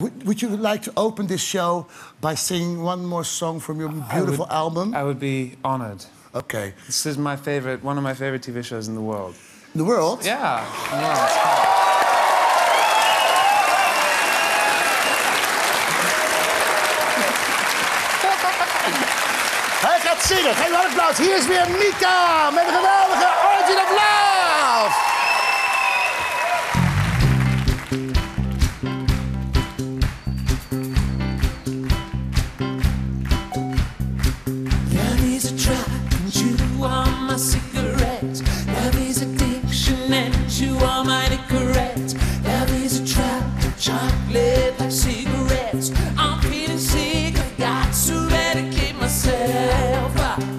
Would you like to open this show by singing one more song from your beautiful album? I would be honored. Okay. This is my favorite, one of my favorite TV shows in the world. In the world? Yeah. In the world. Hij gaat zingen. Geef maar een applaus. Hier is weer Mika met een geweldige Origin of Love. Love is a trap and you are my cigarette. Love is addiction and you are my Nicorette. Love is a trap, chocolate like cigarettes. I'm feeling sick, I got to medicate myself.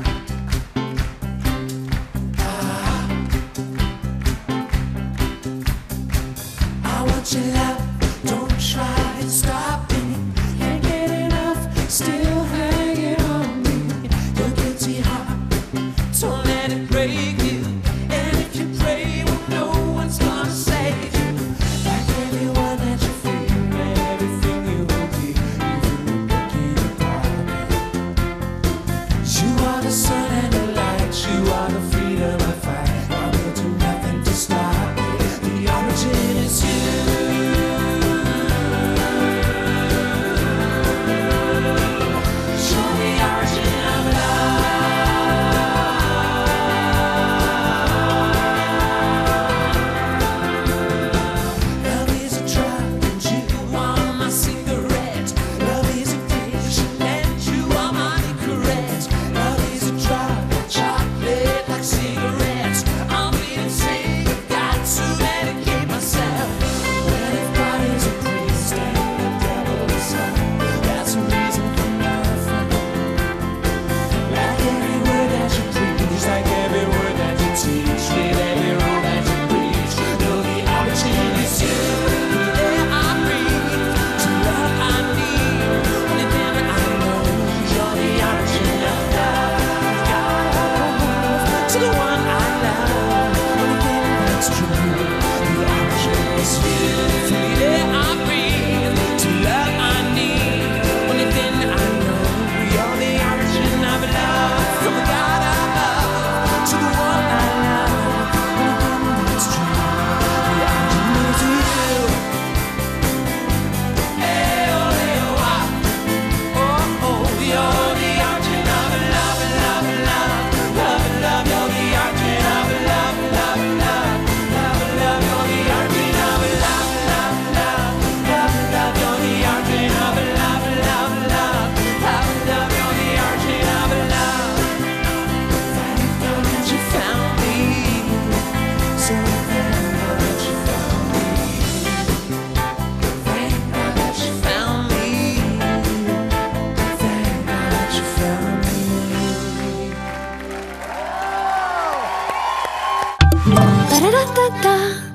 I want your love, don't try and stop me. Can't get enough, still hanging on me. Your guilty heart, don't let it break you. And if you pray, well, no one's gonna save you. Like everyone that you feel and everything you will be, even breaking apart. You are the sun and the light, you are the freedom I fight. I will do nothing to stop it. The origin is you. Show the origin of love. Love is a drug and you are my cigarette. Love is addiction and you are my Nicorette. Love is a drug, chocolate like cigarettes. I'm feeling sick, I've got to medicate myself. When if God is a priest and the devil is son, that's a reason for nothing. Like every word that you preach, like every word that you teach, with every rule that you preach, know the origin is you. Yeah, I breathe to love I need. Only then I know you're the origin of love. To the one I love, only then that's true. The origin is you. Yeah, I breathe to love I need. Only then I know you're the origin of love. From the God I love to the one I love, only then that's true. The origin is you. Hey, oh, ah. Oh, oh, you're the origin of love, love, love, love, love. You're the origin of love, love, love, love, love. You're the origin of love, love, love, love, love. You're the origin of love, love, love, love, love. You're the origin of love. Thank God that you found me. So thank God that you found me. Thank God that you found me. Thank God that you found me. Da-da-da-da-da.